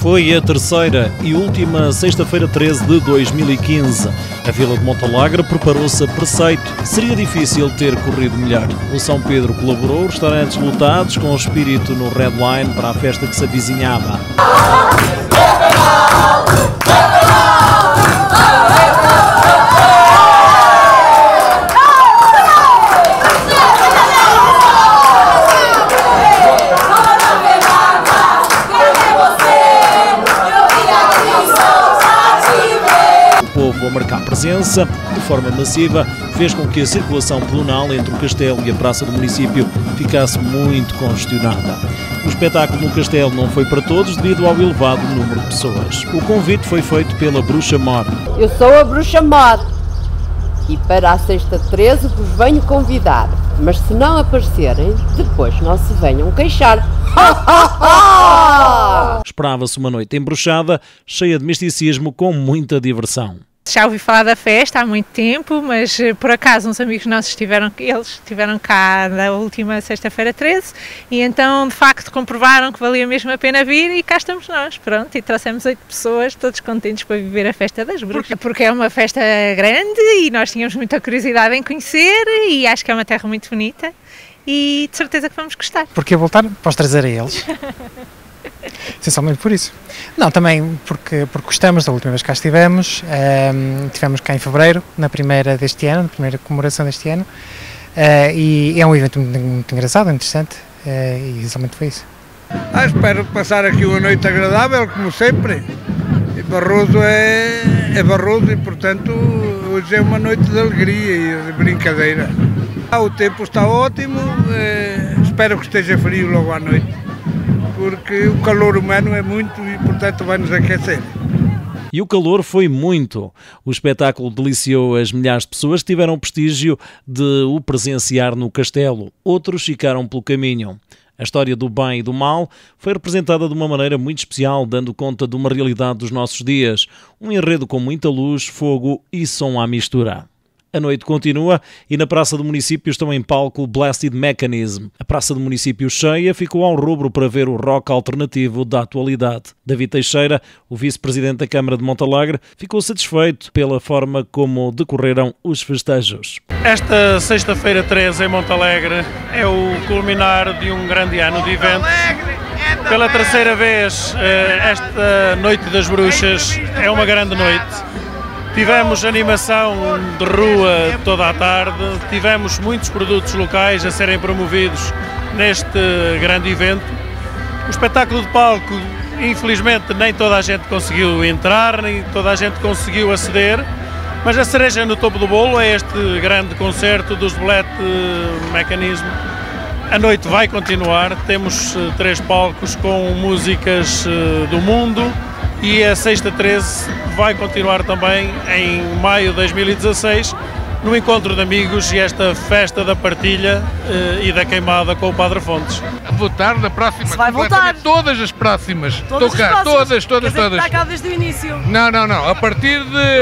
Foi a terceira e última sexta-feira 13 de 2015. A Vila de Montalegre preparou-se a preceito. Seria difícil ter corrido melhor. O São Pedro colaborou, restaurantes lotados, com espírito no Red Line para a festa que se avizinhava. A marcar presença de forma massiva fez com que a circulação pedonal entre o Castelo e a Praça do Município ficasse muito congestionada. O espetáculo no Castelo não foi para todos devido ao elevado número de pessoas. O convite foi feito pela Bruxa Mor. Eu sou a Bruxa Mor e para a sexta 13 vos venho convidar, mas se não aparecerem, depois não se venham queixar. Esperava-se uma noite embruxada, cheia de misticismo, com muita diversão. Já ouvi falar da festa há muito tempo, mas por acaso uns amigos nossos estiveram cá na última sexta-feira 13 e então de facto comprovaram que valia mesmo a pena vir e cá estamos nós, pronto, e trouxemos 8 pessoas, todos contentes para viver a festa das bruxas, porque é uma festa grande e nós tínhamos muita curiosidade em conhecer e acho que é uma terra muito bonita e de certeza que vamos gostar. Porque voltar para os trazer a eles. Essencialmente por isso. Não, também porque gostamos da última vez que cá estivemos, estivemos cá em fevereiro, na primeira deste ano, na primeira comemoração deste ano, e é um evento muito engraçado, interessante, e essencialmente foi isso. Espero passar aqui uma noite agradável, como sempre. E Barroso é Barroso e, portanto, hoje é uma noite de alegria e de brincadeira. O tempo está ótimo, espero que esteja frio logo à noite, porque o calor humano é muito e, portanto, vai-nos aquecer. E o calor foi muito. O espetáculo deliciou as milhares de pessoas que tiveram o prestígio de o presenciar no Castelo. Outros ficaram pelo caminho. A história do bem e do mal foi representada de uma maneira muito especial, dando conta de uma realidade dos nossos dias. Um enredo com muita luz, fogo e som à mistura. A noite continua e na Praça do Município estão em palco Blasted Mechanism. A Praça do Município cheia ficou ao rubro para ver o rock alternativo da atualidade. David Teixeira, o vice-presidente da Câmara de Montalegre, ficou satisfeito pela forma como decorreram os festejos. Esta sexta-feira 13 em Montalegre é o culminar de um grande ano de eventos. Pela terceira vez, esta Noite das Bruxas é uma grande noite. Tivemos animação de rua toda a tarde, tivemos muitos produtos locais a serem promovidos neste grande evento. O espetáculo de palco, infelizmente, nem toda a gente conseguiu entrar, nem toda a gente conseguiu aceder, mas a cereja no topo do bolo é este grande concerto dos Blasted Mechanism. A noite vai continuar, temos 3 palcos com músicas do mundo. E a sexta 13 vai continuar também em maio de 2016 no encontro de amigos e esta festa da partilha e da queimada com o Padre Fontes. Vou estar na próxima. Se vai voltar. Todas as próximas. Todas Estou cá, todas. Está cá desde o início. Não. A partir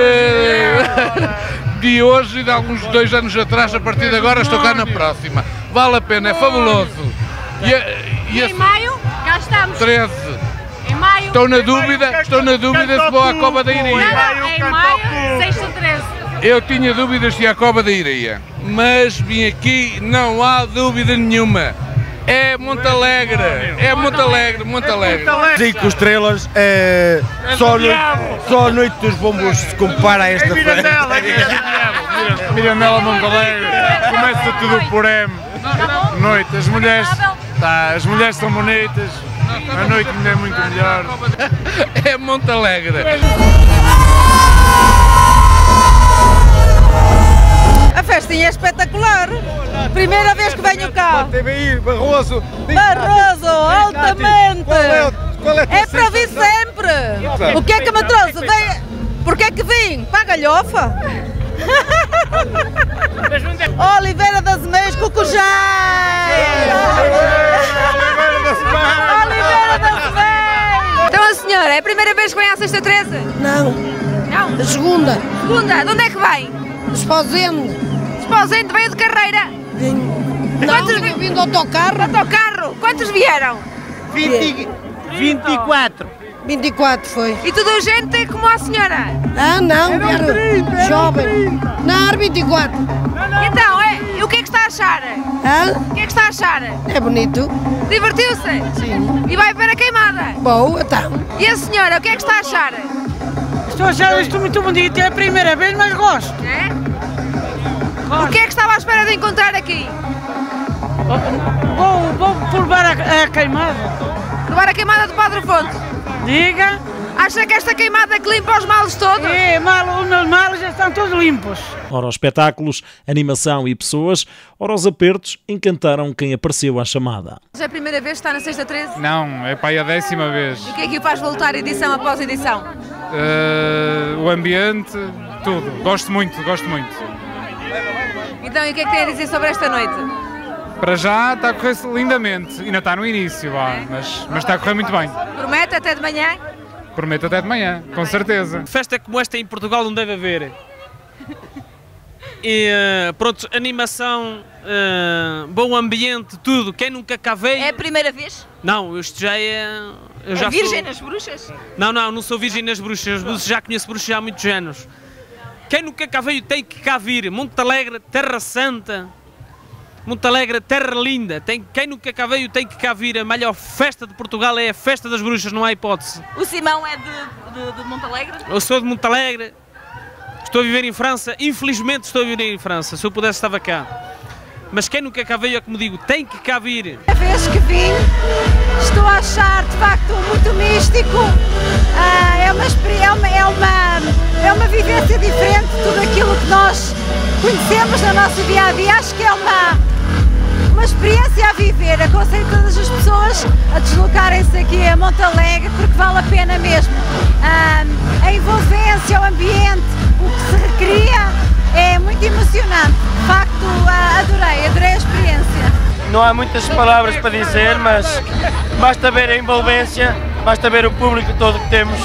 de hoje e de alguns 2 anos atrás, a partir de agora estou cá na próxima. Vale a pena, é fabuloso. E em maio, cá estamos. 13. Estou na dúvida se vou à Cova da Iria. Não, em maio, sexta 13. Eu tinha dúvidas se ia à Cova da Iria, mas vim aqui, não há dúvida nenhuma. É Montalegre, Montalegre. 5 estrelas, só a Noite dos Bombos se compara a esta festa. Mirandela, Montalegre, começa tudo por M. Noite, as mulheres são bonitas. A noite é muito melhor. É Montalegre. A festinha é espetacular. Primeira vez que venho cá. Barroso, altamente. É para vir sempre. O que é que me trouxe? Porquê que vim? Para a galhofa? Oliveira das Meias, Cucujai! Oliveira das Meias! Então a senhora, é a primeira vez que vem à sexta 13? Não. A segunda. Segunda? De onde é que vem? Esposende. Esposende, veio de carreira? Não, vim do autocarro. Autocarro? Quantos vieram? 24. 24 foi. E toda a gente como a senhora? Ah, não, era jovem. Não, era 24. Então, o que é que está a achar? O que é que está a achar? É bonito. Divertiu-se? Sim. E vai ver a queimada? Boa, então. E a senhora, o que é que está a achar? Estou a achar isto muito bonito, é a primeira vez, mas gosto. É? O que é que estava à espera de encontrar aqui? Vou provar a queimada. Provar a queimada do Padre Fonte? Diga. Acha que esta queimada que limpa os males todos? É, os meus males já estão todos limpos. Ora, os espetáculos, animação e pessoas, ora, os apertos encantaram quem apareceu à chamada. Já é a primeira vez que está na Sexta 13? Não, é para aí a 10ª vez. E o que é que o faz voltar edição após edição? O ambiente, tudo. Gosto muito, gosto muito. Então, e o que é que tem a dizer sobre esta noite? Para já está a correr lindamente, ainda está no início, mas está a correr muito bem. Promete até de manhã? Prometo até de manhã, com certeza. Festa como esta em Portugal não deve haver. E pronto, animação, bom ambiente, tudo. Quem nunca cá veio... É a primeira vez? Não, isto já é... Eu já virgem sou... nas bruxas? Não sou virgem nas bruxas, já conheço bruxas há muitos anos. Quem nunca cá veio tem que cá vir. Monte Alegre, Terra Santa... Monte Alegre, terra linda, quem nunca cá veio tem que cá vir, a maior festa de Portugal é a festa das bruxas, não há hipótese. O Simão é de Monte Alegre? Eu sou de Monte Alegre, estou a viver em França, infelizmente estou a viver em França, se eu pudesse estava cá. Mas quem nunca cá veio, é como digo, tem que cá vir. A vez que vim, estou a achar de facto muito místico, é uma vivência diferente de tudo aquilo que nós conhecemos no nosso dia a dia. Acho que é uma experiência a viver. Aconselho todas as pessoas a deslocarem-se aqui a Monte Alegre porque vale a pena mesmo. A envolvência, o ambiente, o que se recria é muito emocionante. De facto, adorei a experiência. Não há muitas palavras para dizer, mas basta ver a envolvência, basta ver o público todo que temos.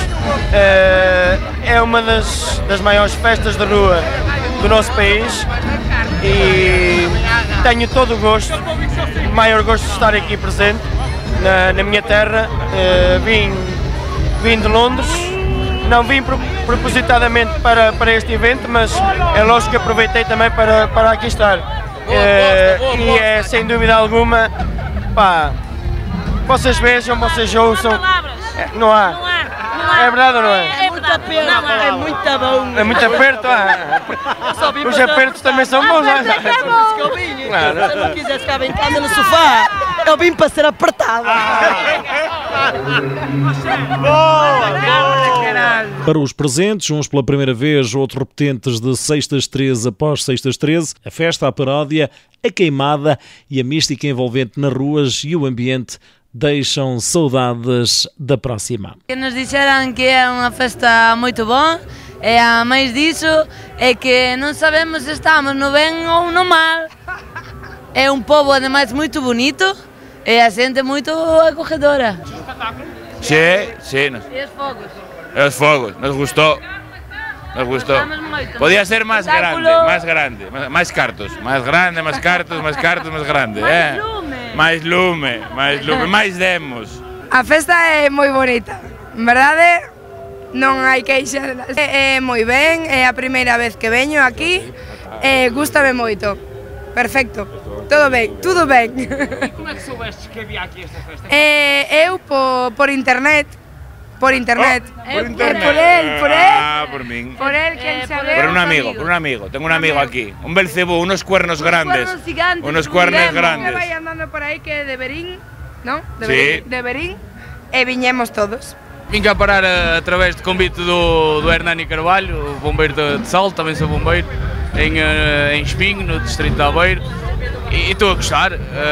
É uma das maiores festas de rua do nosso país e tenho todo o gosto, o maior gosto de estar aqui presente na minha terra. Vim de Londres, não vim propositadamente para este evento, mas é lógico que aproveitei também para aqui estar. E é sem dúvida alguma, pá, vocês vejam, vocês ouçam, não há. É verdade ou não é? É muito aperto, é muito bom. É muito aperto? Os apertos também são bons. Se eu não quisesse ficar bem calma no sofá, eu vim para ser apertado. Para os presentes, uns pela primeira vez, outros repetentes de Sextas 13 após Sextas 13, a festa, a paródia, a queimada e a mística envolvente nas ruas e o ambiente deixam saudades da próxima. Que nos disseram que é uma festa muito boa, e a mais disso é que não sabemos se estamos no bem ou no mal. É um povo ademais muito bonito e a gente muito acolhedora. Sí. E os fogos? Los fogos, nos gustó. Podía ser más grande, más cartos, más grande, más cartos, más grande. Mais lume, mais demos. A festa é moi bonita, en verdade non hai queixa, é moi ben, é a primeira vez que veño aquí, gústame moito, perfecto, todo ben. E como é que soubestes que había aquí esta festa? Eu por internet. Por internet. Por él. Ah, por mí. Por él, quien sabe. Por un amigo. Tengo un amigo aquí. Un Belcebú, unos cuernos grandes. Unos cuernos grandes. Vai andando por aí que é de Berín, non? Sí. De Berín. E viñemos todos. Vim cá parar através de convite do Hernani Carvalho, o bombeiro de Salto, também sou bombeiro, em Espinho, no distrito de Aveiro. E estou a gostar.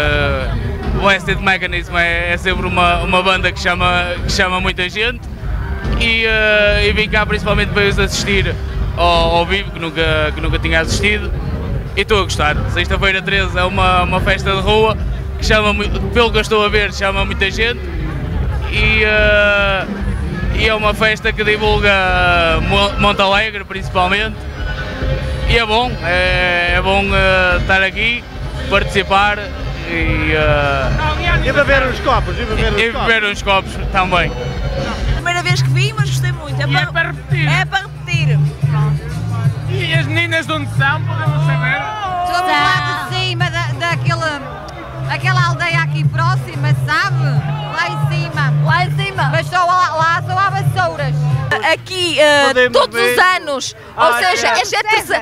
O Wasted Mechanism é sempre uma banda que chama muita gente e vim cá principalmente para assistir ao vivo, que nunca tinha assistido, e estou a gostar. Sexta-feira 13 é uma festa de rua que chama, pelo que eu estou a ver, chama muita gente e é uma festa que divulga Monte Alegre principalmente e é bom estar aqui, participar e beber uns copos. E beber uns copos também. Primeira vez que vim, mas gostei muito. É para repetir. É para repetir. E as meninas de onde são, podemos saber? Somos lá de cima daquela aldeia aqui próxima, sabe? Lá em cima. Lá em cima. Mas só lá só há vassouras. Aqui todos os anos, ou seja, esta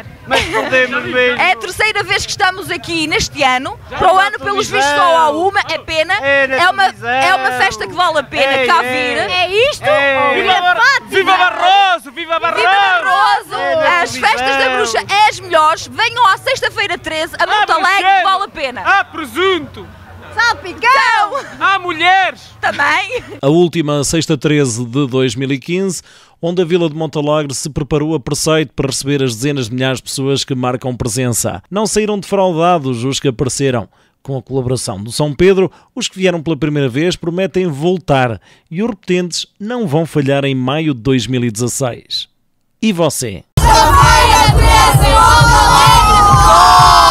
é a terceira vez que estamos aqui neste ano. Para o ano, pelos vistos, só há uma, é pena. É uma festa que vale a pena cá vir. É isto? Viva Barroso! Viva Barroso! Viva Barroso! As festas da Bruxa é as melhores. Venham à sexta-feira 13 a Montalegre, que vale a pena. Há presunto! Salpicão! Há mulheres! Também! A última sexta 13 de 2015, onde a Vila de Montalegre se preparou a preceito para receber as dezenas de milhares de pessoas que marcam presença. Não saíram defraudados os que apareceram. Com a colaboração do São Pedro, os que vieram pela primeira vez prometem voltar e os repetentes não vão falhar em maio de 2016. E você? Sexta-feira 13 em Montalegre!